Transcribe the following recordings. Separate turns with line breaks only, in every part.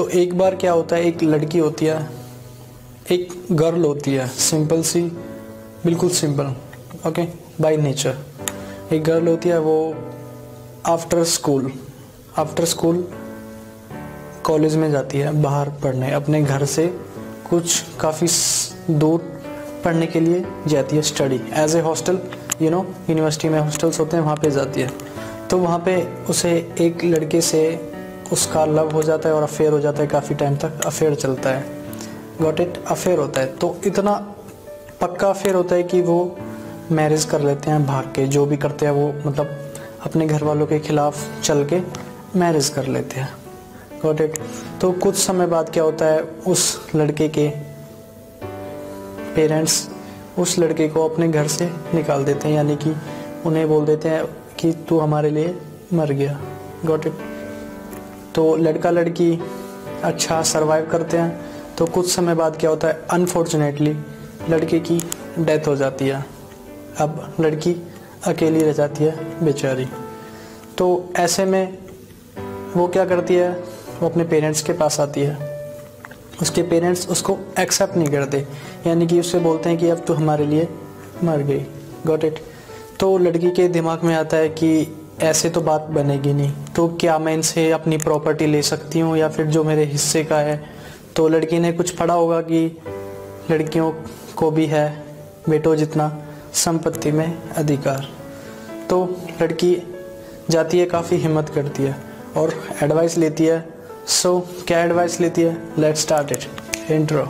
तो एक बार क्या होता है, एक लड़की होती है, एक गर्ल होती है, सिंपल सी, बिल्कुल सिंपल, ओके, बाय नेचर। एक गर्ल होती है, वो आफ्टर स्कूल कॉलेज में जाती है, बाहर पढ़ने, अपने घर से कुछ काफ़ी दूर पढ़ने के लिए जाती है, study as a hostel, university में हॉस्टल्स होते हैं, वहाँ पे जाती है। तो वहाँ पे उसे एक लड़के से उसका लव हो जाता है और अफेयर हो जाता है, काफ़ी टाइम तक अफेयर चलता है, गॉट इट, अफेयर होता है। तो इतना पक्का अफेयर होता है कि वो मैरिज कर लेते हैं भाग के, जो भी करते हैं वो मतलब अपने घर वालों के खिलाफ चल के मैरिज कर लेते हैं, गॉट इट। तो कुछ समय बाद क्या होता है, उस लड़के के पेरेंट्स उस लड़के को अपने घर से निकाल देते हैं, यानी कि उन्हें बोल देते हैं कि तू हमारे लिए मर गया, गॉट इट। तो लड़का लड़की अच्छा सरवाइव करते हैं। तो कुछ समय बाद क्या होता है, अनफॉर्चुनेटली लड़के की डेथ हो जाती है। अब लड़की अकेली रह जाती है बेचारी। तो ऐसे में वो क्या करती है, वो अपने पेरेंट्स के पास आती है। उसके पेरेंट्स उसको एक्सेप्ट नहीं करते, यानी कि उससे बोलते हैं कि अब तो हमारे लिए मर गई, गॉट इट। तो लड़की के दिमाग में आता है कि ऐसे तो बात बनेगी नहीं, तो क्या मैं इनसे अपनी प्रॉपर्टी ले सकती हूँ या फिर जो मेरे हिस्से का है। तो लड़की ने कुछ पढ़ा होगा कि लड़कियों को भी है बेटों जितना संपत्ति में अधिकार। तो लड़की जाती है, काफ़ी हिम्मत करती है और एडवाइस लेती है। सो क्या एडवाइस लेती है, let's start it, intro.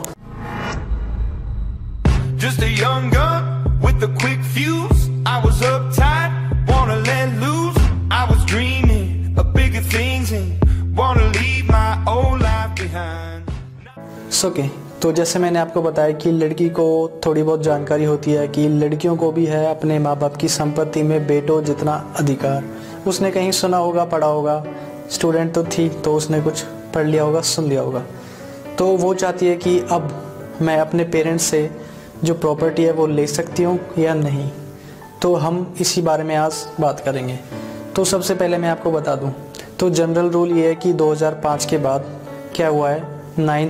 Just a young gun with a quick fuse. I was uptight, wanna let loose. I was dreaming of bigger things and wanna leave my old life behind.
Okay, तो जैसे मैंने आपको बताया कि लड़की को थोड़ी बहुत जानकारी होती है कि लड़कियों को भी है अपने माँ बाप की संपत्ति में बेटों जितना अधिकार। उसने कहीं सुना होगा, पढ़ा होगा, स्टूडेंट तो थी तो उसने कुछ पढ़ लिया होगा, सुन लिया होगा। तो वो चाहती है कि अब मैं अपने पेरेंट्स से जो प्रॉपर्टी है वो ले सकती हूँ या नहीं। तो हम इसी बारे में आज बात करेंगे। तो सबसे पहले मैं आपको बता दूँ तो जनरल रूल ये है कि 2005 के बाद क्या हुआ है, 9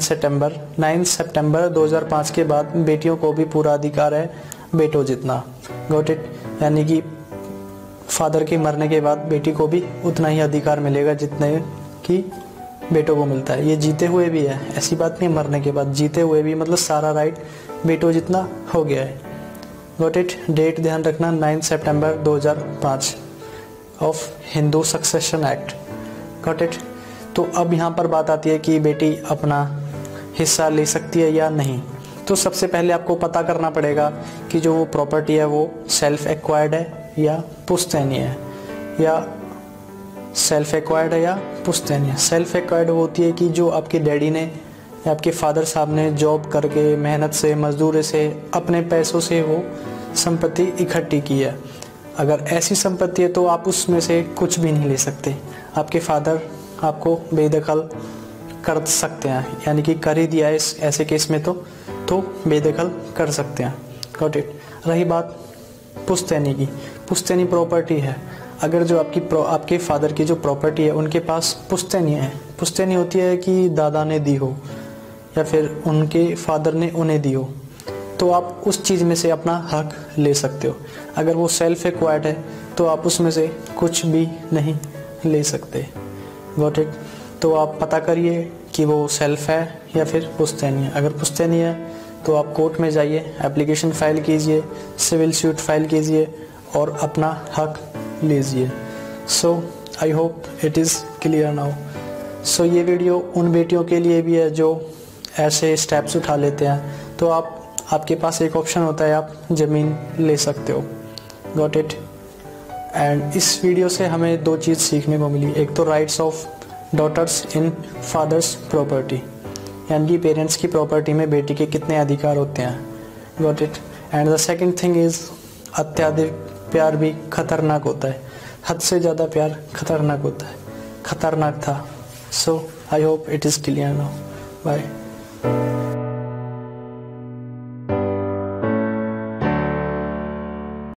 सितंबर 2005 के बाद बेटियों को भी पूरा अधिकार है बेटों जितना, गॉट इट। यानी कि फादर के मरने के बाद बेटी को भी उतना ही अधिकार मिलेगा जितने कि बेटों को मिलता है। ये जीते हुए भी है, ऐसी बात नहीं मरने के बाद, जीते हुए भी, मतलब सारा राइट बेटों जितना हो गया है, गॉट इट। डेट ध्यान रखना, 9 सितंबर 2005 of Hindu succession act, got it. तो अब यहाँ पर बात आती है कि बेटी अपना हिस्सा ले सकती है या नहीं। तो सबसे पहले आपको पता करना पड़ेगा कि जो वो प्रॉपर्टी है वो सेल्फ एक्वायर्ड है या पुश्तैनी है, या सेल्फ एक्वायर्ड है या पुश्तैनी है। सेल्फ एक्वायर्ड वो होती है कि जो आपके डैडी ने या आपके फादर साहब ने जॉब करके, मेहनत से, मजदूरी से, अपने पैसों से वो संपत्ति इकट्ठी की है। अगर ऐसी संपत्ति है तो आप उसमें से कुछ भी नहीं ले सकते। आपके फादर आपको बेदखल कर सकते हैं, यानी कि कर ही दिया है इस ऐसे केस में तो बेदखल कर सकते हैं, गॉट इट। रही बात पुश्तैनी की, पुश्तैनी प्रॉपर्टी है। अगर जो आपके फादर की जो प्रॉपर्टी है उनके पास पुश्तैनी है, पुश्तैनी होती है कि दादा ने दी हो या फिर उनके फादर ने उन्हें दी हो, तो आप उस चीज़ में से अपना हक ले सकते हो। अगर वो सेल्फ एक्वायर्ड है तो आप उसमें से कुछ भी नहीं ले सकते, गॉट इट। तो आप पता करिए कि वो सेल्फ है या फिर पुश्तैनी है। अगर पुश्तैनी है तो आप कोर्ट में जाइए, एप्लीकेशन फाइल कीजिए, सिविल सूट फाइल कीजिए और अपना हक लीजिए। So I hope it is clear now. So ये वीडियो उन बेटियों के लिए भी है जो ऐसे स्टेप्स उठा लेते हैं। तो आपके पास एक ऑप्शन होता है, आप ज़मीन ले सकते हो, गॉट इट। एंड इस वीडियो से हमें दो चीज़ सीखने को मिली। एक तो rights of daughters in father's property, यानी कि पेरेंट्स की प्रॉपर्टी में बेटी के कितने अधिकार होते हैं, got it. And the second thing is अत्यधिक प्यार भी खतरनाक होता है, हद से ज़्यादा प्यार खतरनाक होता है, खतरनाक था। So I hope it is clear now, bye.